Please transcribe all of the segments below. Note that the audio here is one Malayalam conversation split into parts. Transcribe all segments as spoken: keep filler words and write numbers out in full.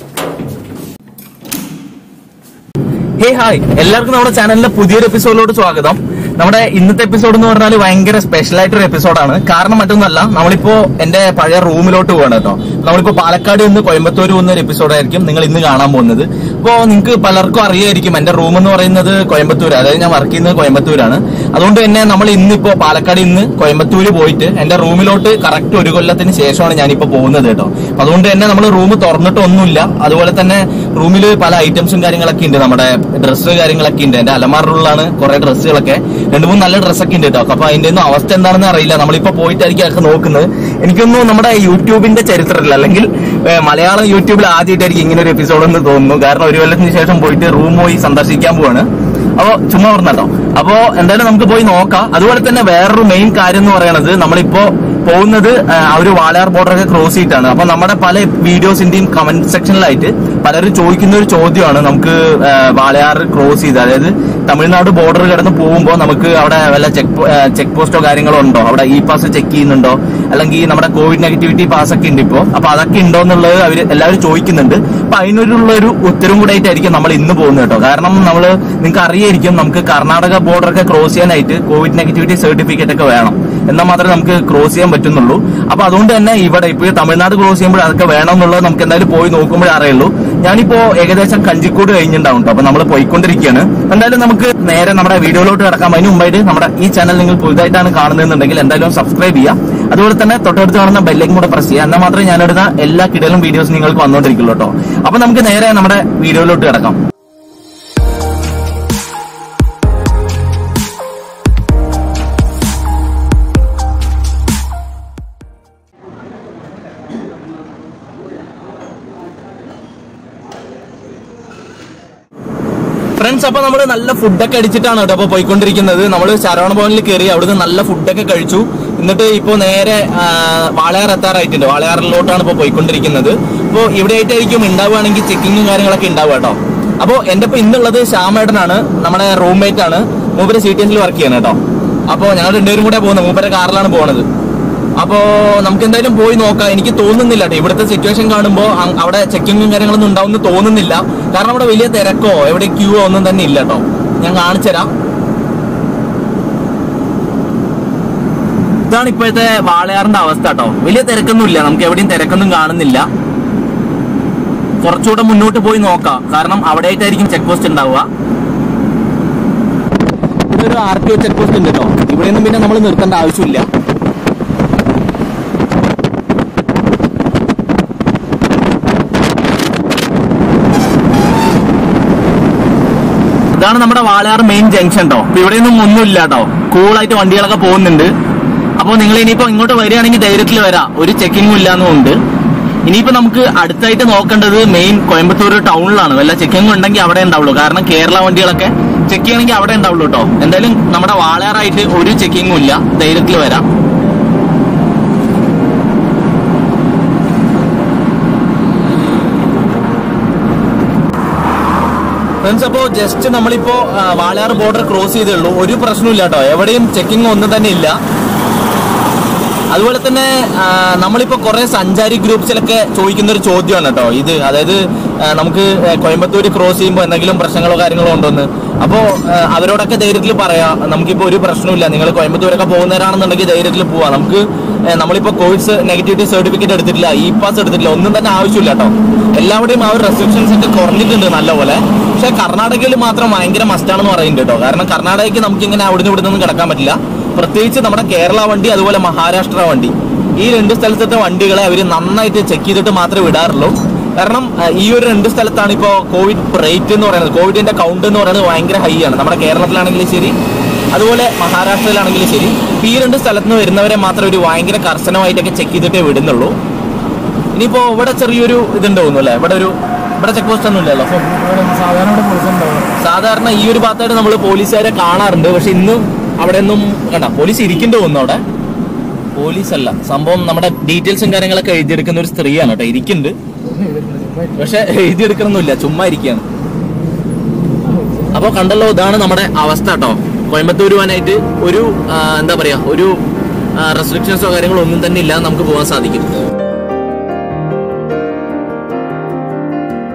ഹേ ഹായ്, എല്ലാവർക്കും നമ്മുടെ ചാനലിലെ പുതിയൊരു എപ്പിസോഡിലോട്ട് സ്വാഗതം. നമ്മുടെ ഇന്നത്തെ എപ്പിസോഡ് എന്ന് പറഞ്ഞാൽ ഭയങ്കര സ്പെഷ്യൽ ആയിട്ടൊരു എപ്പിസോഡാണ്. കാരണം മറ്റൊന്നല്ല, നമ്മളിപ്പോ എന്റെ പഴയ റൂമിലോട്ട് പോകണം കേട്ടോ. നമ്മളിപ്പോ പാലക്കാട് നിന്ന് കോയമ്പത്തൂർ പോകുന്ന ഒരു എപ്പിസോഡായിരിക്കും നിങ്ങൾ ഇന്ന് കാണാൻ പോകുന്നത്. അപ്പോ നിങ്ങൾക്ക് പലർക്കും അറിയായിരിക്കും എന്റെ റൂം എന്ന് പറയുന്നത് കോയമ്പത്തൂർ, അതായത് ഞാൻ വർക്ക് ചെയ്യുന്നത് കോയമ്പത്തൂരാണ്. അതുകൊണ്ട് തന്നെ നമ്മൾ ഇന്നിപ്പോ പാലക്കാട് ഇന്ന് കോയമ്പത്തൂര് പോയിട്ട് എന്റെ റൂമിലോട്ട് കറക്റ്റ് ഒരു കൊല്ലത്തിന് ശേഷമാണ് ഞാനിപ്പോ പോകുന്നത് കേട്ടോ. അതുകൊണ്ട് തന്നെ നമ്മൾ റൂം തുറന്നിട്ടൊന്നുമില്ല. അതുപോലെ തന്നെ റൂമിൽ പല ഐറ്റംസും കാര്യങ്ങളൊക്കെ ഉണ്ട്. നമ്മുടെ ഡ്രസ്സ് കാര്യങ്ങളൊക്കെ ഉണ്ട്. എന്റെ അലമാറിലുള്ളതാണ് കുറെ ഡ്രസ്സുകളൊക്കെ, രണ്ടു മൂന്ന് നല്ല ഡ്രസ്സൊക്കെ ഉണ്ട് കേട്ടോ. അപ്പൊ അതിന്റെ ഒന്നും അവസ്ഥ എന്താണെന്ന് അറിയില്ല. നമ്മളിപ്പോ പോയിട്ടായിരിക്കും അതൊക്കെ നോക്കുന്നത്. എനിക്കൊന്നും നമ്മുടെ യൂട്യൂബിന്റെ ചരിത്രത്തിൽ അല്ലെങ്കിൽ മലയാളം യൂട്യൂബിൽ ആദ്യമായിട്ടായിരിക്കും ഇങ്ങനെ ഒരു എപ്പിസോഡ് എന്ന് തോന്നുന്നു. കാരണം ഒരു കൊല്ലത്തിന് ശേഷം പോയിട്ട് റൂം പോയി സന്ദർശിക്കാൻ പോവാണ്. അപ്പോ ചുമ്മാ പറഞ്ഞല്ലോ. അപ്പോ എന്തായാലും നമുക്ക് പോയി നോക്കാം. അതുപോലെ തന്നെ വേറൊരു മെയിൻ കാര്യം എന്ന് പറയുന്നത്, നമ്മളിപ്പോ പോകുന്നത് ഒരു വാളയാർ ബോർഡറൊക്കെ ക്രോസ് ചെയ്തിട്ടാണ്. അപ്പൊ നമ്മുടെ പല വീഡിയോസിന്റെയും കമന്റ് സെക്ഷനിലായിട്ട് പലരും ചോദിക്കുന്ന ഒരു ചോദ്യമാണ്, നമുക്ക് വാളയാർ ക്രോസ് ചെയ്ത്, അതായത് തമിഴ്നാട് ബോർഡർ കിടന്ന് പോകുമ്പോൾ നമുക്ക് അവിടെ വല്ല ചെക്ക് ചെക്ക് പോസ്റ്റോ കാര്യങ്ങളോ ഉണ്ടോ, അവിടെ ഇ പാസ് ചെക്ക് ചെയ്യുന്നുണ്ടോ, അല്ലെങ്കിൽ നമ്മുടെ കോവിഡ് നെഗറ്റിവിറ്റി പാസ് ഒക്കെ ഉണ്ട് ഇപ്പോ. അപ്പൊ അതൊക്കെ ഉണ്ടോ എന്നുള്ളത് അവർ എല്ലാവരും ചോദിക്കുന്നുണ്ട്. അപ്പൊ അതിനുള്ള ഒരു ഉത്തരവും കൂടെ ആയിട്ടായിരിക്കും നമ്മൾ ഇന്ന് പോകുന്നത് കേട്ടോ. കാരണം നമ്മൾ നിങ്ങൾക്ക് അറിയായിരിക്കും, നമുക്ക് കർണാടക ബോർഡറൊക്കെ ക്രോസ് ചെയ്യാനായിട്ട് കോവിഡ് നെഗറ്റിവിറ്റി സർട്ടിഫിക്കറ്റ് ഒക്കെ വേണം, എന്നാൽ മാത്രമേ നമുക്ക് ക്രോസ് ചെയ്യാൻ പറ്റുന്നുള്ളൂ. അപ്പൊ അതുകൊണ്ട് തന്നെ ഇവിടെ ഇപ്പൊ തമിഴ്നാട് ക്രോസ് ചെയ്യുമ്പോൾ അതൊക്കെ വേണം എന്നുള്ളത് നമുക്ക് എന്തായാലും പോയി നോക്കുമ്പോഴേ അറിയുള്ളൂ. ഞാനിപ്പോ ഏകദേശം കഞ്ചിക്കോട് കഴിഞ്ഞിട്ടുണ്ടാവും കേട്ടോ. അപ്പൊ നമ്മൾ പോയിക്കൊണ്ടിരിക്കുകയാണ്. എന്തായാലും നമുക്ക് നേരെ നമ്മുടെ വീഡിയോയിലോട്ട് കിടക്കാം. അതിന് മുമ്പായിട്ട് നമ്മുടെ ഈ ചാനൽ നിങ്ങൾ പുതുതായിട്ടാണ് കാണുന്നതെന്നുണ്ടെങ്കിൽ എന്തായാലും സബ്സ്ക്രൈബ് ചെയ്യുക. അതുപോലെ തന്നെ തൊട്ടടുത്ത് കാണുന്ന ബെല്ലൈക്കൻ കൂടെ പ്രസ് ചെയ്യുക. എന്നാൽ മാത്രമേ ഞാനിടുന്ന എല്ലാ കിടലും വീഡിയോസ് നിങ്ങൾക്ക് വന്നുകൊണ്ടിരിക്കുള്ളൂ കേട്ടോ. അപ്പൊ നമുക്ക് നേരെ നമ്മുടെ വീഡിയോയിലോട്ട് കിടക്കാം. ഫ്രണ്ട്സ്, അപ്പൊ നമ്മള് നല്ല ഫുഡൊക്കെ അടിച്ചിട്ടാണ് കേട്ടോ അപ്പൊ പോയിക്കൊണ്ടിരിക്കുന്നത്. നമ്മള് ശരവണ ഭവനിൽ കയറി അവിടുന്ന് നല്ല ഫുഡൊക്കെ കഴിച്ചു. എന്നിട്ട് ഇപ്പോ നേരെ വാളയാർ എത്താറായിട്ടുണ്ട്. വാളയാറിലോട്ടാണ് ഇപ്പൊ പോയിക്കൊണ്ടിരിക്കുന്നത്. ഇപ്പൊ ഇവിടെ ആയിട്ടായിരിക്കും ഉണ്ടാവുകയാണെങ്കിൽ ചെക്കിങ്ങും കാര്യങ്ങളൊക്കെ ഉണ്ടാവുക കേട്ടോ. അപ്പൊ എന്റെ ഇപ്പൊ ഇന്നുള്ളത് ശ്യാമേട്ടനാണ്, നമ്മുടെ റൂംമേറ്റ് ആണ്. മൂപ്പര് സി ടി എസിൽ വർക്ക് ചെയ്യണം കേട്ടോ. അപ്പൊ ഞങ്ങൾ രണ്ടുപേരും കൂടെ പോകുന്നത്, മൂപ്പരെ കാറിലാണ് പോകുന്നത്. അപ്പോ നമുക്ക് എന്തായാലും പോയി നോക്കാം. എനിക്ക് തോന്നുന്നില്ല കേട്ടോ ഇവിടുത്തെ സിറ്റുവേഷൻ കാണുമ്പോൾ അവിടെ ചെക്കിങ്ങും കാര്യങ്ങളൊന്നും ഉണ്ടാവുമെന്ന് തോന്നുന്നില്ല. കാരണം അവിടെ വലിയ തിരക്കോ എവിടെ ക്യൂവോ ഒന്നും തന്നെ ഇല്ല കേട്ടോ. ഞാൻ കാണിച്ചുതരാം. ഇതാണ് ഇപ്പോഴത്തെ വാളയാറിന്റെ അവസ്ഥ കേട്ടോ. വലിയ തിരക്കൊന്നും ഇല്ല, നമുക്ക് എവിടെയും തിരക്കൊന്നും കാണുന്നില്ല. കുറച്ചുകൂടെ മുന്നോട്ട് പോയി നോക്കാം, കാരണം അവിടെ ആയിട്ടായിരിക്കും ചെക്ക് പോസ്റ്റ് ഉണ്ടാവുക. ഇവിടെ ഒരു R T O check post ഉണ്ട് കേട്ടോ. ഇവിടെയൊന്നും പിന്നെ നമ്മൾ നിർത്തേണ്ട ആവശ്യമില്ല. ഇതാണ് നമ്മുടെ വാളയാർ മെയിൻ ജംഗ്ഷൻ കേട്ടോ. അപ്പൊ ഇവിടെയൊന്നും ഒന്നുമില്ല കേട്ടോ, കൂളായിട്ട് വണ്ടികളൊക്കെ പോകുന്നുണ്ട്. അപ്പൊ നിങ്ങൾ ഇനിയിപ്പോ ഇങ്ങോട്ട് വരികയാണെങ്കിൽ ധൈര്യത്തിൽ വരാം, ഒരു ചെക്കിങ്ങും ഇല്ലാന്നുണ്ട്. ഇനിയിപ്പോ നമുക്ക് അടുത്തായിട്ട് നോക്കേണ്ടത് മെയിൻ കോയമ്പത്തൂർ ടൗണിലാണ്. വല്ല ചെക്കിങ്ങും ഉണ്ടെങ്കിൽ അവിടെ ഉണ്ടാവുള്ളൂ, കാരണം കേരള വണ്ടികളൊക്കെ ചെക്ക് ചെയ്യണമെങ്കിൽ അവിടെ ഉണ്ടാവുള്ളൂ കേട്ടോ. എന്തായാലും നമ്മുടെ വാളയാറായിട്ട് ഒരു ചെക്കിങ്ങും ഇല്ല, ധൈര്യത്തിൽ വരാം. ഫ്രണ്ട്സ്, അപ്പോ ജസ്റ്റ് നമ്മളിപ്പോ വാളയാർ ബോർഡർ ക്രോസ് ചെയ്തേ ഒരു പ്രശ്നമില്ല കേട്ടോ. എവിടെയും ചെക്കിങ് ഒന്നും തന്നെ ഇല്ല. അതുപോലെ തന്നെ നമ്മളിപ്പോ കുറെ സഞ്ചാരി ഗ്രൂപ്പ്സിലൊക്കെ ചോദിക്കുന്ന ഒരു ചോദ്യമാണ് കേട്ടോ ഇത്. അതായത് നമുക്ക് കോയമ്പത്തൂര് ക്രോസ് ചെയ്യുമ്പോൾ എന്തെങ്കിലും പ്രശ്നങ്ങളോ കാര്യങ്ങളോ ഉണ്ടോന്ന്. അപ്പോ അവരോടൊക്കെ ധൈര്യത്തിൽ പറയാം, നമുക്കിപ്പോ ഒരു പ്രശ്നമില്ല, നിങ്ങൾ കോയമ്പത്തൂരൊക്കെ പോകുന്നവരാണെന്നുണ്ടെങ്കിൽ ധൈര്യത്തിൽ പോവാം. നമുക്ക് നമ്മളിപ്പോ കോവിഡ് നെഗറ്റിവിറ്റി സർട്ടിഫിക്കറ്റ് എടുത്തിട്ടില്ല, ഇ പാസ് എടുത്തിട്ടില്ല, ഒന്നും തന്നെ ആവശ്യമില്ല കേട്ടോ. എല്ലാവരുടെയും ആ ഒരു റെസ്ട്രിക്ഷൻസ് ഒക്കെ കുറഞ്ഞിട്ടുണ്ട് നല്ലപോലെ. പക്ഷെ കർണാടകയിൽ മാത്രം ഭയങ്കര മസ്റ്റാണെന്ന് പറയുന്നുണ്ട് കേട്ടോ. കാരണം കർണാടകയ്ക്ക് നമുക്കിങ്ങനെ അവിടുന്ന് ഇവിടെ നിന്നും കിടക്കാൻ പറ്റില്ല. പ്രത്യേകിച്ച് നമ്മുടെ കേരള വണ്ടി അതുപോലെ മഹാരാഷ്ട്ര വണ്ടി, ഈ രണ്ട് സ്ഥലത്തെ വണ്ടികളെ അവർ നന്നായിട്ട് ചെക്ക് ചെയ്തിട്ട് മാത്രമേ വിടാറുള്ളൂ. കാരണം ഈ ഒരു രണ്ട് സ്ഥലത്താണ് ഇപ്പോൾ കോവിഡ് റേറ്റ് എന്ന് പറയുന്നത്, കോവിഡിന്റെ കൗണ്ട് എന്ന് പറയുന്നത് ഭയങ്കര ഹൈ ആണ്. നമ്മുടെ കേരളത്തിലാണെങ്കിലും ശരി, അതുപോലെ മഹാരാഷ്ട്രയിലാണെങ്കിലും ശരി, ഈ രണ്ട് സ്ഥലത്ത് നിന്ന് വരുന്നവരെ മാത്രം ഒരു ഭയങ്കര കർശനമായിട്ടൊക്കെ ചെക്ക് ചെയ്തിട്ടേ വിടുന്നുള്ളൂ. ഇനിയിപ്പോ ഇവിടെ ചെറിയൊരു ഇതുണ്ട് തോന്നുന്നു അല്ലേ, ഇവിടെ ഒരു ഇവിടെ ചെക്ക് പോസ്റ്റ് ഒന്നും ഇല്ലല്ലോ. സാധാരണ ഈ ഒരു ഭാഗത്തായിട്ട് നമ്മൾ പോലീസുകാരെ കാണാറുണ്ട്. പക്ഷെ ഇന്നും അവിടെ ഒന്നും കണ്ട പോലീസ് ഇരിക്കേണ്ടി തോന്നുന്നു. അവിടെ പോലീസല്ല സംഭവം, നമ്മുടെ ഡീറ്റെയിൽസും കാര്യങ്ങളൊക്കെ എഴുതിയെടുക്കുന്ന ഒരു സ്ത്രീയാണ് കേട്ടോ. ഇരിക്കുന്നുണ്ട്, പക്ഷെ എഴുതിയെടുക്കണമെന്നില്ല, ചുമ്മാ ഇരിക്കുകയാണ്. അപ്പൊ കണ്ടല്ലോ, ഇതാണ് നമ്മുടെ അവസ്ഥ കേട്ടോ. കോയമ്പത്തൂർ പോകാനായിട്ട് ഒരു എന്താ പറയാ ഒരു റെസ്ട്രിക്ഷൻസോ കാര്യങ്ങളോ ഒന്നും തന്നെ ഇല്ലാതെ നമുക്ക് പോകാൻ സാധിക്കും.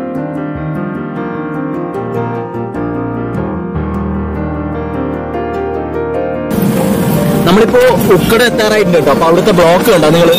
നമ്മളിപ്പോ ഉക്കട എത്താറായിട്ടുണ്ട് കേട്ടോ. അപ്പൊ അവിടുത്തെ ബ്ലോക്ക് കണ്ടോ നിങ്ങള്?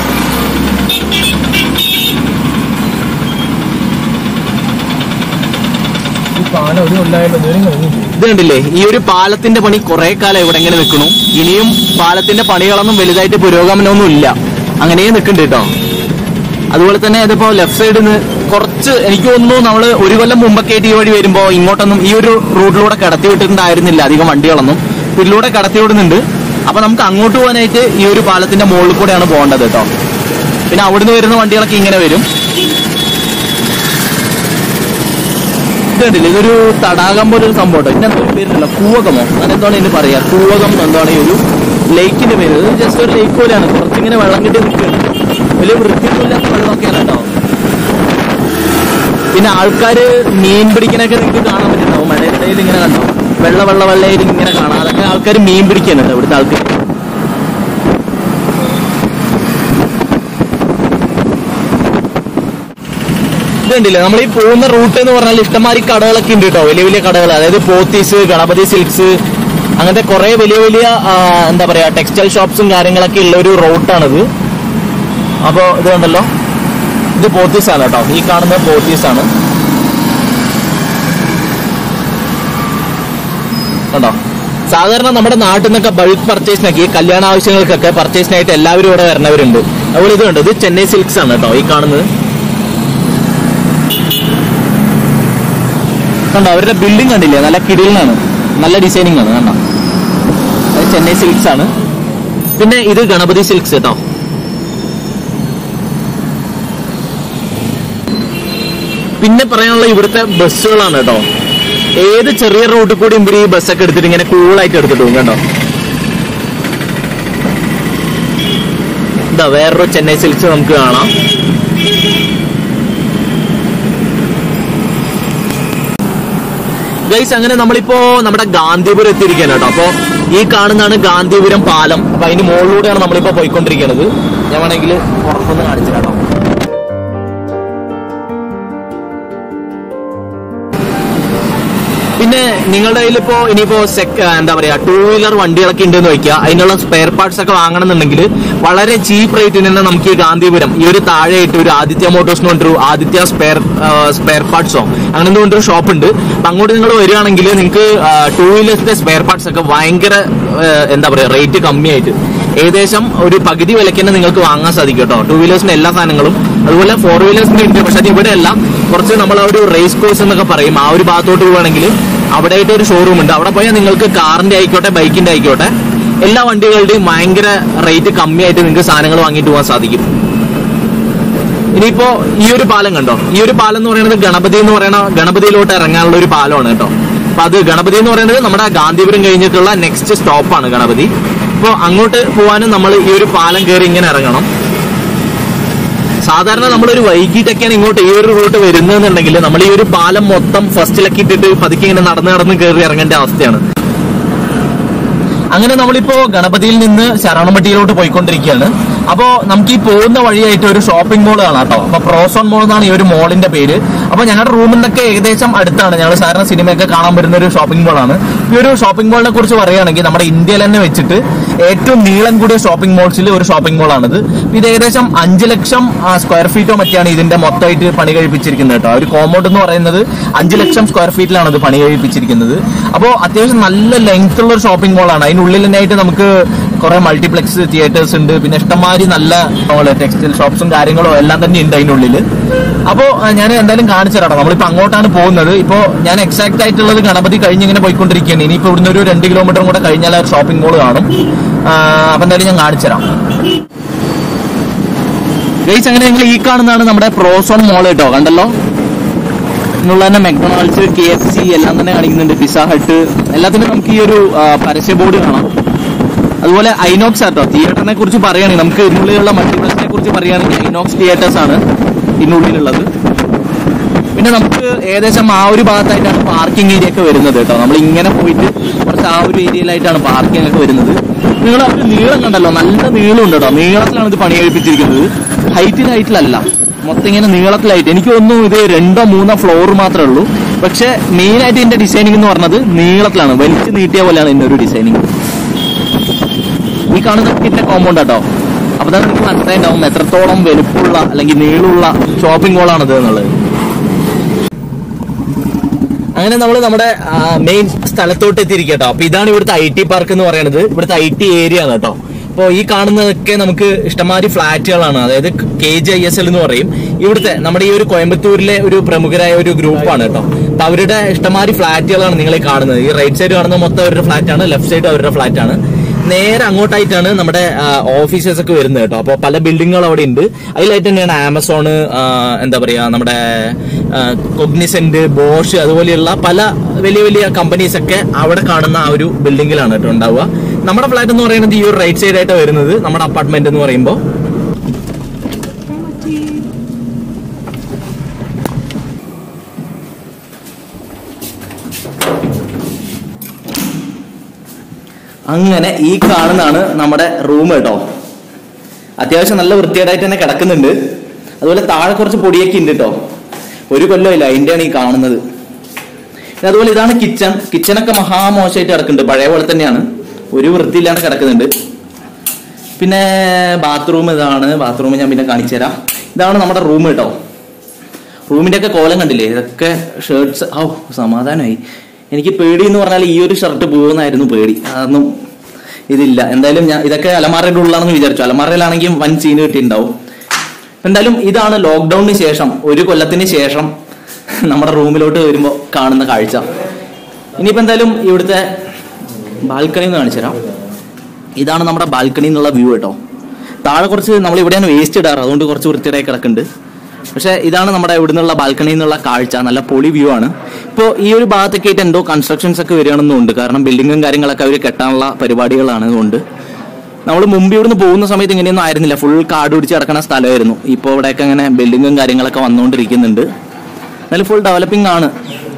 ഇത് കണ്ടില്ലേ, ഈ ഒരു പാലത്തിന്റെ പണി കുറെ കാലം ഇവിടെ ഇങ്ങനെ നിൽക്കണു. ഇനിയും പാലത്തിന്റെ പണികളൊന്നും വലുതായിട്ട് പുരോഗമനമൊന്നും ഇല്ല, അങ്ങനെ നിൽക്കുന്നുണ്ട് കേട്ടോ. അതുപോലെ തന്നെ ഇതിപ്പോ ലെഫ്റ്റ് സൈഡിൽ നിന്ന് കുറച്ച് എനിക്ക് തോന്നുന്നു നമ്മള് ഒരു കൊല്ലം മുമ്പൊക്കെ ആയിട്ട് ഈ വഴി വരുമ്പോ ഇങ്ങോട്ടൊന്നും ഈ ഒരു റൂട്ടിലൂടെ കടത്തി വിട്ടിട്ടുണ്ടായിരുന്നില്ല അധികം വണ്ടികളൊന്നും. ഇതിലൂടെ കടത്തി വിടുന്നുണ്ട്. അപ്പൊ നമുക്ക് അങ്ങോട്ട് പോകാനായിട്ട് ഈ ഒരു പാലത്തിന്റെ മുകളിൽ കൂടെയാണ് പോകേണ്ടത് കേട്ടോ. പിന്നെ അവിടുന്ന് വരുന്ന വണ്ടികളൊക്കെ ഇങ്ങനെ വരും. ഇതുണ്ടല്ലേ, ഇതൊരു തടാകം പോലൊരു സംഭവം കേട്ടോ. ഇതിനെന്തോ പേരുണ്ടല്ലോ, കൂവകമോ അങ്ങനെ എന്താണ് ഇതിന് പറയാ, കൂവകം എന്താണ് ഈ ഒരു ലേക്കിന്റെ പേര്. ഇത് ജസ്റ്റ് ഒരു ലേക്ക് പോലെയാണ്, കുറച്ചിങ്ങനെ വെള്ളം കിട്ടി നിൽക്കുകയാണ്. വലിയ വൃത്തിയില്ലാത്ത വെള്ളമൊക്കെയാണ് കേട്ടോ. പിന്നെ ആൾക്കാര് മീൻ പിടിക്കാനൊക്കെ നിങ്ങൾക്ക് കാണാൻ പറ്റുന്നുണ്ടാവും. മഴയിടയിൽ ഇങ്ങനെ കണ്ടോ, വെള്ള വെള്ള വെള്ളയിൽ ഇങ്ങനെ കാണാം. അതൊക്കെ ആൾക്കാർ മീൻ പിടിക്കാനുണ്ട് ഇവിടുത്തെ ആൾക്കാർ. ഇതുണ്ടല്ലേ, നമ്മൾ ഈ പോകുന്ന റൂട്ട് എന്ന് പറഞ്ഞാൽ ഇഷ്ടംമാതിരി കടകളൊക്കെ ഉണ്ട് കേട്ടോ, വലിയ വലിയ കടകൾ. അതായത് പോത്തീസ്, ഗണപതി സിൽക്സ്, അങ്ങനത്തെ കുറെ വലിയ വലിയ എന്താ പറയാ ടെക്സ്റ്റൈൽ ഷോപ്സും കാര്യങ്ങളൊക്കെ ഉള്ള ഒരു റൂട്ടാണിത്. അപ്പോ ഇത് കണ്ടല്ലോ, ഇത് പോത്തീസ് ആണ് കേട്ടോ. ഈ കാണുന്നത് പോത്തീസ് ആണ് കണ്ടോ. സാധാരണ നമ്മുടെ നാട്ടിൽ നിന്നൊക്കെ ബൾക്ക് പർച്ചേസിനൊക്കെ കല്യാണ ആവശ്യങ്ങൾക്കൊക്കെ പർച്ചേസിനായിട്ട് എല്ലാവരും ഇവിടെ വരണവരുണ്ട്. അതുപോലെ ഇത് കണ്ടോ, ഇത് ചെന്നൈ സിൽക്സ് ആണ് കേട്ടോ ഈ കാണുന്നത്. കണ്ടോ, അവരുടെ ബിൽഡിംഗ് കണ്ടില്ലേ, നല്ല കിടിലാണ്, നല്ല ഡിസൈനിങ് ആണ് കണ്ടോ. അത് ചെന്നൈ സിൽക്സ് ആണ്. പിന്നെ ഇത് ഗണപതി സിൽക്സ് കേട്ടോ. പിന്നെ പറയാനുള്ള ഇവിടുത്തെ ബസ്സുകളാണ് കേട്ടോ. ഏത് ചെറിയ റൂട്ടിൽ കൂടി ഇവർ ഈ ബസ്സൊക്കെ എടുത്തിട്ട് ഇങ്ങനെ കൂളായിട്ട് എടുത്തിട്ട് പോകും കേട്ടോ. ഇതാ വേറൊരു ചെന്നൈ സിൽക്സ് നമുക്ക് കാണാം. ഗൈസ്, അങ്ങനെ നമ്മളിപ്പോ നമ്മുടെ ഗാന്ധിപുരം എത്തിയിരിക്കുകയാണ് കേട്ടോ. അപ്പൊ ഈ കാണുന്നതാണ് ഗാന്ധിപുരം പാലം. അപ്പൊ അതിന് മുകളിലൂടെയാണ് നമ്മളിപ്പോ പോയിക്കൊണ്ടിരിക്കുന്നത്. ഞാൻ വേണമെങ്കിൽ പുറത്തൊന്ന് കാണിച്ചു കേട്ടോ. പിന്നെ നിങ്ങളുടെ കയ്യിൽ ഇപ്പോ ഇനിയിപ്പോ എന്താ പറയാ ടൂ വീലർ വണ്ടികളൊക്കെ ഉണ്ടെന്ന് വെക്കുക, അതിനുള്ള സ്പെയർ പാർട്സ് ഒക്കെ വാങ്ങണമെന്നുണ്ടെങ്കിൽ വളരെ ചീപ്പ് റേറ്റിൽ തന്നെ നമുക്ക് ഈ ഗാന്ധിപുരം ഈ ഒരു താഴെയായിട്ട് ഒരു ആദിത്യ മോട്ടോഴ്സ് എന്ന് പറഞ്ഞൊരു ആദിത്യ സ്പെയർ സ്പെയർ പാർട്സോ അങ്ങനെ എന്തുകൊണ്ടൊരു ഷോപ്പ് ഉണ്ട്. അപ്പൊ അങ്ങോട്ട് നിങ്ങൾ വരികയാണെങ്കിൽ നിങ്ങൾക്ക് ടൂ വീലേഴ്സിന്റെ സ്പെയർ പാർട്സ് ഒക്കെ ഭയങ്കര എന്താ പറയാ റേറ്റ് കമ്മിയായിട്ട് ഏകദേശം ഒരു പകുതി വിലയ്ക്ക് തന്നെ നിങ്ങൾക്ക് വാങ്ങാൻ സാധിക്കും കേട്ടോ. ടൂ വീലേഴ്സിന്റെ എല്ലാ സാധനങ്ങളും, അതുപോലെ ഫോർ വീലേഴ്സിന്റെ ഉണ്ട്. പക്ഷെ അത് ഇവിടെ അല്ല, കുറച്ച് നമ്മൾ ഒരു റേസ് കോഴ്സ് എന്നൊക്കെ പറയും ആ ഒരു ഭാഗത്തോട്ട് പോവുകയാണെങ്കിൽ അവിടെ ആയിട്ട് ഒരു ഷോറൂം ഉണ്ട്. അവിടെ പോയാൽ നിങ്ങൾക്ക് കാറിന്റെ ആയിക്കോട്ടെ ബൈക്കിന്റെ ആയിക്കോട്ടെ എല്ലാ വണ്ടികളുടെയും ഭയങ്കര റേറ്റ് കമ്മിയായിട്ട് നിങ്ങൾക്ക് സാധനങ്ങൾ വാങ്ങിയിട്ട് പോകാൻ സാധിക്കും. ഇനിയിപ്പോ ഈ ഒരു പാലം കണ്ടോ, ഈ ഒരു പാലം എന്ന് പറയുന്നത് ഗണപതി എന്ന് പറയുന്ന ഗണപതിയിലോട്ട് ഇറങ്ങാനുള്ള ഒരു പാലമാണ് കേട്ടോ. അപ്പൊ അത് ഗണപതി എന്ന് പറയുന്നത് നമ്മുടെ ഗാന്ധിപുരം കഴിഞ്ഞിട്ടുള്ള നെക്സ്റ്റ് സ്റ്റോപ്പാണ് ഗണപതി. അപ്പോൾ അങ്ങോട്ട് പോകാനും നമ്മൾ ഈ ഒരു പാലം കയറി ഇങ്ങനെ ഇറങ്ങണം. സാധാരണ നമ്മളൊരു വൈകിട്ടൊക്കെയാണ് ഇങ്ങോട്ട് ഈ ഒരു റൂട്ട് വരുന്നതെന്നുണ്ടെങ്കിൽ നമ്മൾ ഈ ഒരു പാലം മൊത്തം ഫസ്റ്റിലൊക്കെ ഇട്ടിട്ട് പതുക്കെ ഇങ്ങനെ നടന്ന് നടന്ന് കയറി ഇറങ്ങേണ്ട അവസ്ഥയാണ്. അങ്ങനെ നമ്മളിപ്പോ ഗണപതിയിൽ നിന്ന് ശരവണമ്പട്ടിയിലോട്ട് പോയിക്കൊണ്ടിരിക്കുകയാണ്. അപ്പോ നമുക്ക് ഈ പോകുന്ന വഴിയായിട്ട് ഒരു ഷോപ്പിംഗ് മോൾ കാണാം കേട്ടോ. അപ്പൊ പ്രോസോൺ മോൾ എന്നാണ് ഈ ഒരു മോളിന്റെ പേര്. അപ്പൊ ഞങ്ങളുടെ റൂമിൽ നിന്നൊക്കെ ഏകദേശം അടുത്താണ്. ഞങ്ങൾ സാധാരണ സിനിമയൊക്കെ കാണാൻ വരുന്ന ഒരു ഷോപ്പിംഗ് മോളാണ്. ഈ ഒരു ഷോപ്പിംഗ് മോളിനെ കുറിച്ച് പറയുകയാണെങ്കിൽ നമ്മുടെ ഇന്ത്യയിൽ തന്നെ വെച്ചിട്ട് ഏറ്റവും നീളം കൂടിയ ഷോപ്പിംഗ് മോൾസിൽ ഒരു ഷോപ്പിംഗ് മോളാണിത്. ഇത് ഏകദേശം അഞ്ചു ലക്ഷം സ്ക്വയർ ഫീറ്റോ മറ്റാണ് ഇതിന്റെ മൊത്തമായിട്ട് പണി കഴിപ്പിച്ചിരിക്കുന്നത് കേട്ടോ. ഒരു കോമ്പൗണ്ട് എന്ന് പറയുന്നത് അഞ്ചു ലക്ഷം സ്ക്വയർ ഫീറ്റിലാണ് ഇത് പണി കഴിപ്പിച്ചിരിക്കുന്നത്. അപ്പോൾ അത്യാവശ്യം നല്ല ലെങ്ത് ഉള്ള ഒരു ഷോപ്പിംഗ് മോളാണ്. അതിനുള്ളിൽ തന്നെയായിട്ട് നമുക്ക് കുറെ മൾട്ടിപ്ലെക്സ് തിയേറ്റേഴ്സ് ഉണ്ട്. പിന്നെ ഇഷ്ടംമാതിരി നല്ല ടെക്സ്റ്റൈൽ ഷോപ്സും കാര്യങ്ങളും എല്ലാം തന്നെ ഉണ്ട് അതിനുള്ളിൽ. അപ്പോ ഞാൻ എന്തായാലും കാണിച്ചു തരാം. നമ്മളിപ്പോ അങ്ങോട്ടാണ് പോകുന്നത്. ഇപ്പോ ഞാൻ എക്സാക്ട് ആയിട്ടുള്ളത് ഗണപതി കഴിഞ്ഞിങ്ങനെ പോയിക്കൊണ്ടിരിക്കുകയാണ്. ഇനിയിപ്പോ ഇവിടുന്ന് ഒരു രണ്ട് കിലോമീറ്ററും കൂടെ കഴിഞ്ഞാൽ ഒരു ഷോപ്പിംഗ് മോൾ കാണും. അപ്പൊ എന്തായാലും ഞാൻ കാണിച്ചു തരാം. ഗൈസ്, അങ്ങനെ നിങ്ങൾ ഈ കാണുന്നതാണ് നമ്മുടെ പ്രോസോൺ മോൾ കേട്ടോ. കണ്ടല്ലോ, ഇന്നുള്ള തന്നെ മെക്ഡൊണാൾഡ്സ്, കെ എഫ് സി എല്ലാം തന്നെ കാണിക്കുന്നുണ്ട്. പിസ്സ ഹട്ട് എല്ലാത്തിനും നമുക്ക് ഈ ഒരു പരസ്യ ബോർഡ് കാണാം. അതുപോലെ ഐനോക്സ് ആട്ടോ. തിയേറ്ററിനെ കുറിച്ച് പറയുകയാണെങ്കിൽ നമുക്ക് ഇതിനുള്ളിലുള്ള മൾട്ടിപ്ലക്സിനെ കുറിച്ച് പറയുകയാണെങ്കിൽ ഐനോക്സ് തിയേറ്റേഴ്സ് ആണ് ഇതിനുള്ളിലുള്ളത്. പിന്നെ നമുക്ക് ഏകദേശം ആ ഒരു ഭാഗത്തായിട്ടാണ് പാർക്കിംഗ് ഏരിയ ഒക്കെ വരുന്നത് കേട്ടോ. നമ്മൾ ഇങ്ങനെ പോയിട്ട് കുറച്ച് ആ ഒരു ഏരിയയിലായിട്ടാണ് പാർക്കിംഗ് ഒക്കെ വരുന്നത്. നിങ്ങൾ ആ ഒരു നീളം കണ്ടല്ലോ, നല്ല നീളം ഉണ്ട് കേട്ടോ. നീളത്തിലാണ് ഇത് പണി കഴിപ്പിച്ചിരിക്കുന്നത്, ഹൈറ്റിൽ ഹൈറ്റിലല്ല, മൊത്തം ഇങ്ങനെ നീളത്തിലായിട്ട്. എനിക്ക് തോന്നുന്നു ഇത് രണ്ടോ മൂന്നോ ഫ്ലോർ മാത്രമേ ഉള്ളൂ. പക്ഷെ മെയിനായിട്ട് ഇതിന്റെ ഡിസൈനിങ് എന്ന് പറഞ്ഞത് നീളത്തിലാണ്, വലിച്ചു നീട്ടിയ പോലെയാണ് ഇതിന്റെ ഒരു ഡിസൈനിങ്. ഈ കാണുന്ന ഇതിന്റെ കോമ്പൗണ്ട് കേട്ടോ. അപ്പൊ തന്നെ എനിക്ക് മനസ്സിലായിട്ടുണ്ടാവും എത്രത്തോളം വലുപ്പമുള്ള അല്ലെങ്കിൽ നീളമുള്ള ഷോപ്പിംഗ് മോളാണിത് എന്നുള്ളത്. അങ്ങനെ നമ്മൾ നമ്മുടെ മെയിൻ സ്ഥലത്തോട്ട് എത്തിയിരിക്കട്ടോ. അപ്പൊ ഇതാണ് ഇവിടുത്തെ ഐ ടി പാർക്ക് എന്ന് പറയുന്നത്. ഇവിടുത്തെ ഐ ടി ഏരിയ ആണ് കേട്ടോ. അപ്പോൾ ഈ കാണുന്നതൊക്കെ നമുക്ക് ഇഷ്ടംമാതിരി ഫ്ലാറ്റുകളാണ്, അതായത് K G I S L എന്ന് പറയും. ഇവിടുത്തെ നമ്മുടെ ഈ ഒരു കോയമ്പത്തൂരിലെ ഒരു പ്രമുഖരായ ഒരു ഗ്രൂപ്പാണ് കേട്ടോ. അപ്പൊ അവരുടെ ഇഷ്ടംമാതിരി ഫ്ലാറ്റുകളാണ് നിങ്ങൾ ഈ കാണുന്നത്. ഈ റൈറ്റ് സൈഡ് കാണുന്നത് മൊത്തം അവരുടെ ഫ്ലാറ്റാണ്, ലെഫ്റ്റ് സൈഡ് അവരുടെ ഫ്ലാറ്റാണ്. നേരെ അങ്ങോട്ടായിട്ടാണ് നമ്മുടെ ഓഫീസേഴ്സ് ഒക്കെ വരുന്നത് കേട്ടോ. അപ്പോൾ പല ബിൽഡിങ്ങുകൾ അവിടെ ഉണ്ട്. അതിലായിട്ട് തന്നെയാണ് ആമസോൺ, എന്താ പറയുക, നമ്മുടെ കൊഗ്നിസെന്റ്, ബോഷ്, അതുപോലെയുള്ള പല വലിയ വലിയ കമ്പനീസ് ഒക്കെ അവിടെ കാണുന്ന ആ ഒരു ബിൽഡിങ്ങിലാണ് കേട്ടോ ഉണ്ടാവുക. നമ്മുടെ ഫ്ലാറ്റ് എന്ന് പറയുന്നത് ഈ ഒരു റൈറ്റ് സൈഡ് ആയിട്ട് വരുന്നത്, നമ്മുടെ അപ്പാർട്ട്മെന്റ് എന്ന് പറയുമ്പോൾ. അങ്ങനെ ഈ കാണുന്നതാണ് നമ്മുടെ റൂം കേട്ടോ. അത്യാവശ്യം നല്ല വൃത്തികേടായിട്ട് തന്നെ കിടക്കുന്നുണ്ട്. അതുപോലെ താഴെ കുറച്ച് പൊടിയൊക്കെ ഉണ്ട് കേട്ടോ. ഒരു കൊല്ലമില്ല അതിൻ്റെയാണ് ഈ കാണുന്നത്. അതുപോലെ ഇതാണ് കിച്ചൺ. കിച്ചണൊക്കെ മഹാമോശമായിട്ട് കിടക്കുന്നുണ്ട്, പഴയ പോലെ തന്നെയാണ്, ഒരു വൃത്തിയില്ലാണ്ട് കിടക്കുന്നുണ്ട്. പിന്നെ ബാത്റൂം ഇതാണ്. ബാത്റൂം ഞാൻ പിന്നെ കാണിച്ചു തരാം. ഇതാണ് നമ്മുടെ റൂം കേട്ടോ. റൂമിൻ്റെ ഒക്കെ കോലം കണ്ടില്ലേ? ഇതൊക്കെ ഷർട്ട്സ്. ഓ സമാധാനമായി. എനിക്ക് പേടി എന്ന് പറഞ്ഞാൽ ഈ ഒരു ഷർട്ട് പോകുന്നായിരുന്നു പേടി. അതൊന്നും ഇതില്ല. എന്തായാലും ഞാൻ ഇതൊക്കെ അലമാറയുടെ ഉള്ളാണെന്ന് വിചാരിച്ചു. അലമാറയിലാണെങ്കിൽ വൻ സീന് കിട്ടിയിട്ടുണ്ടാവും. എന്തായാലും ഇതാണ് ലോക്ക്ഡൌണിന് ശേഷം, ഒരു കൊല്ലത്തിന് ശേഷം നമ്മുടെ റൂമിലോട്ട് വരുമ്പോൾ കാണുന്ന കാഴ്ച. ഇനിയിപ്പോൾ എന്തായാലും ഇവിടുത്തെ ബാൽക്കണി എന്ന് കാണിച്ചു തരാം. ഇതാണ് നമ്മുടെ ബാൽക്കണി എന്നുള്ള വ്യൂ കേട്ടോ. താഴെ കുറച്ച് നമ്മൾ ഇവിടെയാണ് വേസ്റ്റ് ഇടാറ്, അതുകൊണ്ട് കുറച്ച് വൃത്തിയായി കിടക്കുന്നുണ്ട്. പക്ഷെ ഇതാണ് നമ്മുടെ ഇവിടെ നിന്നുള്ള ബാൽക്കണിയിൽ നിന്നുള്ള കാഴ്ച. നല്ല പൊളി വ്യൂ ആണ്. ഇപ്പോൾ ഈ ഒരു ഭാഗത്തൊക്കെ ആയിട്ട് എന്തോ കൺസ്ട്രക്ഷൻസ് ഒക്കെ വരികയാണെന്നുണ്ട്. കാരണം ബിൽഡിങ്ങും കാര്യങ്ങളൊക്കെ അവർ കെട്ടാനുള്ള പരിപാടികളാണ്. അതുകൊണ്ട് നമ്മൾ മുമ്പ് ഇവിടുന്ന് പോകുന്ന സമയത്ത് ഇങ്ങനെയൊന്നും ആയിരുന്നില്ല, ഫുൾ കാട് പിടിച്ച് കിടക്കുന്ന സ്ഥലമായിരുന്നു. ഇപ്പോൾ ഇവിടെയൊക്കെ അങ്ങനെ ബിൽഡിങ്ങും കാര്യങ്ങളൊക്കെ വന്നുകൊണ്ടിരിക്കുന്നുണ്ട്. എന്നാലും ഫുൾ ഡെവലപ്പിംഗ് ആണ്.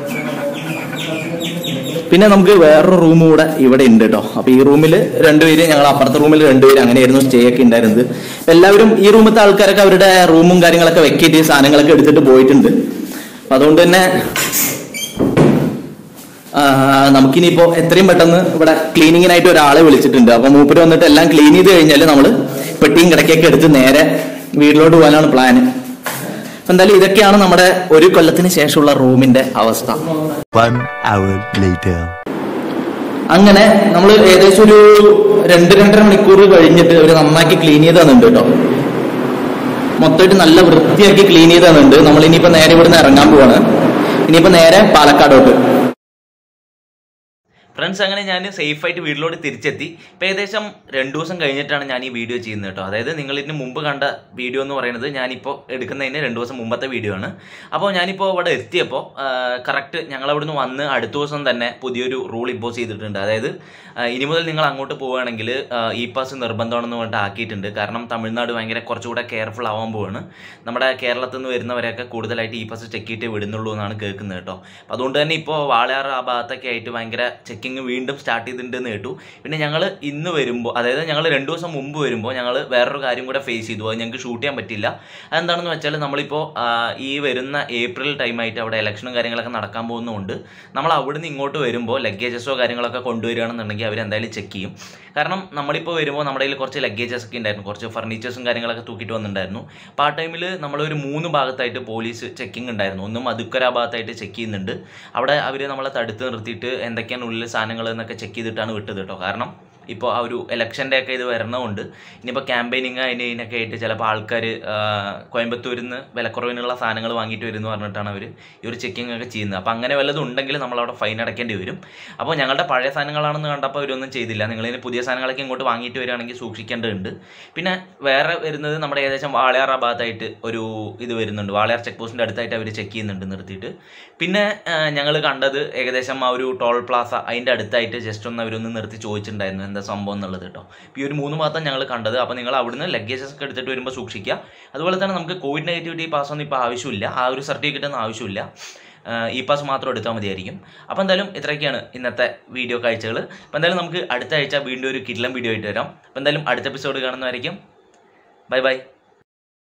പിന്നെ നമുക്ക് വേറൊരു റൂം കൂടെ ഇവിടെ ഉണ്ട് കേട്ടോ. അപ്പൊ ഈ റൂമിൽ രണ്ടുപേര്, ഞങ്ങൾ അപ്പുറത്തെ റൂമിൽ രണ്ടുപേര്, അങ്ങനെയായിരുന്നു സ്റ്റേ ഒക്കെ ഉണ്ടായിരുന്നത്. എല്ലാവരും ഈ റൂമിലത്തെ ആൾക്കാരൊക്കെ അവരുടെ റൂമും കാര്യങ്ങളൊക്കെ വെക്കേറ്റ് സാധനങ്ങളൊക്കെ എടുത്തിട്ട് പോയിട്ടുണ്ട്. അപ്പൊ അതുകൊണ്ട് തന്നെ നമുക്കിനിയിപ്പോ എത്രയും പെട്ടെന്ന് ഇവിടെ ക്ലീനിങ്ങിനായിട്ട് ഒരാളെ വിളിച്ചിട്ടുണ്ട്. അപ്പൊ മൂപ്പര് വന്നിട്ട് എല്ലാം ക്ലീൻ ചെയ്ത് കഴിഞ്ഞാൽ നമ്മള് പെട്ടിയും കിടക്കൊക്കെ എടുത്ത് നേരെ വീട്ടിലോട്ട് പോകാനാണ് പ്ലാന്. എന്തായാലും ഇതൊക്കെയാണ് നമ്മുടെ ഒരു കൊല്ലത്തിന് ശേഷമുള്ള റൂമിന്റെ അവസ്ഥ. അങ്ങനെ നമ്മൾ ഏകദേശം ഒരു രണ്ട് രണ്ടര മണിക്കൂർ കഴിഞ്ഞിട്ട് അവർ നന്നാക്കി ക്ലീൻ ചെയ്ത് തന്നിട്ടുണ്ട് കേട്ടോ. മൊത്തമായിട്ട് നല്ല വൃത്തിയാക്കി ക്ലീൻ ചെയ്ത് തന്നിട്ടുണ്ട്. നമ്മൾ ഇനിയിപ്പോ നേരെ ഇവിടുന്ന് ഇറങ്ങാൻ പോവാണ്. ഇനിയിപ്പോ നേരെ പാലക്കാടോട്ട്. ഫ്രണ്ട്സ്, അങ്ങനെ ഞാൻ സേഫായിട്ട് വീട്ടിലോട്ട് തിരിച്ചെത്തി. ഇപ്പം ഏകദേശം രണ്ട് ദിവസം കഴിഞ്ഞിട്ടാണ് ഞാൻ ഈ വീഡിയോ ചെയ്യുന്നത് കേട്ടോ. അതായത് നിങ്ങൾ ഇതിന് മുമ്പ് കണ്ട വീഡിയോ എന്ന് പറയുന്നത് ഞാനിപ്പോൾ എടുക്കുന്നതിന് രണ്ട് ദിവസം മുമ്പത്തെ വീഡിയോ ആണ്. അപ്പോൾ ഞാനിപ്പോൾ ഇവിടെ എത്തിയപ്പോൾ കറക്റ്റ് ഞങ്ങൾ അവിടുന്ന് വന്ന് അടുത്ത ദിവസം തന്നെ പുതിയൊരു റൂൾ ഇമ്പോസ് ചെയ്തിട്ടുണ്ട്. അതായത് ഇനി മുതൽ നിങ്ങൾ അങ്ങോട്ട് പോവുകയാണെങ്കിൽ ഇ പാസ് നിർബന്ധമാണെന്ന് പറഞ്ഞിട്ട് ആക്കിയിട്ടുണ്ട്. കാരണം തമിഴ്നാട് ഭയങ്കര കുറച്ചുകൂടെ കെയർഫുൾ ആവാൻ പോവാണ്. നമ്മുടെ കേരളത്തിൽ നിന്ന് വരുന്നവരെയൊക്കെ കൂടുതലായിട്ട് ഇ പാസ് ചെക്ക് ചെയ്തിട്ടേ വിടുന്നുള്ളൂ എന്നാണ് കേൾക്കുന്നത് കേട്ടോ. അപ്പോൾ അതുകൊണ്ട് തന്നെ ഇപ്പോൾ വാളയാർ ആ ഭാഗത്തൊക്കെ ആയിട്ട് ഭയങ്കര ചെക്കിങ് വീണ്ടും സ്റ്റാർട്ട് ചെയ്തിട്ടുണ്ടെന്ന് കേട്ടു. പിന്നെ ഞങ്ങൾ ഇന്ന് വരുമ്പോൾ, അതായത് ഞങ്ങൾ രണ്ട് ദിവസം മുമ്പ് വരുമ്പോൾ ഞങ്ങൾ വേറൊരു കാര്യം കൂടെ ഫേസ് ചെയ്തു. അത് ഞങ്ങൾക്ക് ഷൂട്ട് ചെയ്യാൻ പറ്റില്ല. അതെന്താണെന്ന് വെച്ചാൽ നമ്മളിപ്പോൾ ഈ വരുന്ന ഏപ്രിൽ ടൈമായിട്ട് അവിടെ ഇലക്ഷനും കാര്യങ്ങളൊക്കെ നടക്കാൻ പോകുന്നതുകൊണ്ട് നമ്മൾ അവിടുന്ന് ഇങ്ങോട്ട് വരുമ്പോൾ ലഗേജസോ കാര്യങ്ങളൊക്കെ കൊണ്ടുവരികയാണെന്നുണ്ടെങ്കിൽ അവരെന്തായാലും ചെക്ക് ചെയ്യും. കാരണം നമ്മളിപ്പോൾ വരുമ്പോൾ നമ്മുടെ കയ്യിൽ കുറച്ച് ലഗേജസ് ഒക്കെ ഉണ്ടായിരുന്നു, കുറച്ച് ഫർണിച്ചേഴ്സും കാര്യങ്ങളൊക്കെ തൂക്കിയിട്ട് വന്നിട്ടുണ്ടായിരുന്നു. അപ്പോൾ ആ ടൈമിൽ നമ്മളൊരു മൂന്ന് ഭാഗത്തായിട്ട് പോലീസ് ചെക്കിങ് ഉണ്ടായിരുന്നു. ഒന്നും മധുക്കര ഭാഗത്തായിട്ട് ചെക്ക് ചെയ്യുന്നുണ്ട്. അവിടെ അവർ നമ്മളെ തടുത്ത് നിർത്തിയിട്ട് എന്തൊക്കെയാണ് ഉള്ളിൽ സാധനങ്ങൾ എന്നൊക്കെ ചെക്ക് ചെയ്തിട്ടാണ് വിട്ടത് കേട്ടോ. കാരണം ഇപ്പോൾ ആ ഒരു ഇലക്ഷൻ്റെ ഒക്കെ ഇത് വരണതുകൊണ്ട് ഇനിയിപ്പോൾ ക്യാമ്പയിനിങ് അതിന് ഇതിനൊക്കെ ആയിട്ട് ചിലപ്പോൾ ആൾക്കാർ കോയമ്പത്തൂരിൽ നിന്ന് വിലക്കുറവിനുള്ള സാധനങ്ങൾ വാങ്ങിയിട്ട് വരും എന്ന് പറഞ്ഞിട്ടാണ് അവർ ഈ ഒരു ചെക്കിംഗ് ഒക്കെ ചെയ്യുന്നത്. അപ്പോൾ അങ്ങനെ വല്ലതും ഉണ്ടെങ്കിൽ നമ്മളവിടെ ഫൈൻ അടയ്ക്കേണ്ടി വരും. അപ്പോൾ ഞങ്ങളുടെ പഴയ സാധനങ്ങളാണെന്ന് കണ്ടപ്പോൾ അവരൊന്നും ചെയ്തില്ല. നിങ്ങളിതിന് പുതിയ സാധനങ്ങളൊക്കെ ഇങ്ങോട്ട് വാങ്ങിയിട്ട് വരികയാണെങ്കിൽ സൂക്ഷിക്കേണ്ടതുണ്ട്. പിന്നെ വേറെ വരുന്നത് നമ്മുടെ ഏകദേശം വാളയാർ ആ ഭാഗത്തായിട്ട് ഒരു ഇത് വരുന്നുണ്ട്. വാളയാർ ചെക്ക് പോസ്റ്റിൻ്റെ അടുത്തായിട്ട് അവർ ചെക്ക് ചെയ്യുന്നുണ്ട് നിർത്തിയിട്ട്. പിന്നെ ഞങ്ങൾ കണ്ടത് ഏകദേശം ആ ഒരു ടോൾ പ്ലാസ അതിൻ്റെ അടുത്തായിട്ട് ജസ്റ്റ് ഒന്ന് അവരൊന്ന് നിർത്തി ചോദിച്ചിട്ടുണ്ടായിരുന്നു എന്താ സംഭവം എന്നുള്ളത് കേട്ടോ. ഈ ഒരു മൂന്ന് ഭാഗത്താണ് ഞങ്ങൾ കണ്ടത്. അപ്പോൾ നിങ്ങൾ അവിടുന്ന് ലഗേജസ് ഒക്കെ എടുത്തിട്ട് വരുമ്പോൾ സൂക്ഷിക്കുക. അതുപോലെ തന്നെ നമുക്ക് കോവിഡ് നെഗറ്റിവിറ്റി പാസ് ഒന്നും ഇപ്പോൾ ആവശ്യമില്ല, ആ ഒരു സർട്ടിഫിക്കറ്റ് ഒന്നും ആവശ്യമില്ല. ഇ പാസ് മാത്രം എടുത്താൽ മതിയായിരിക്കും. അപ്പോൾ എന്തായാലും ഇത്രയൊക്കെയാണ് ഇന്നത്തെ വീഡിയോ കാഴ്ചകൾ. അപ്പോൾ എന്തായാലും നമുക്ക് അടുത്ത ആഴ്ച വീണ്ടും ഒരു കിടിലൻ വീഡിയോ ആയിട്ട് വരാം. അപ്പോൾ എന്തായാലും അടുത്ത എപ്പിസോഡ് കാണുന്നതായിരിക്കും. Bye bye.